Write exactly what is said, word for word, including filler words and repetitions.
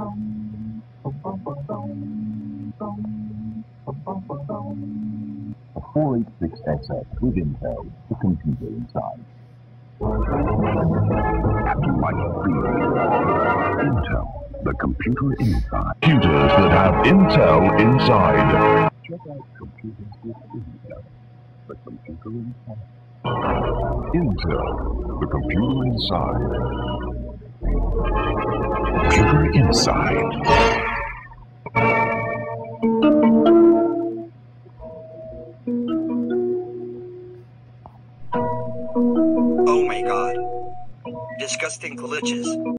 A four eighty-six S X with Intel, the computer inside. You might be Intel, the computer inside. Computers that have Intel inside. Check out computers with Intel, the computer inside. Intel, the computer inside. Computer inside. Oh my god. Disgusting glitches.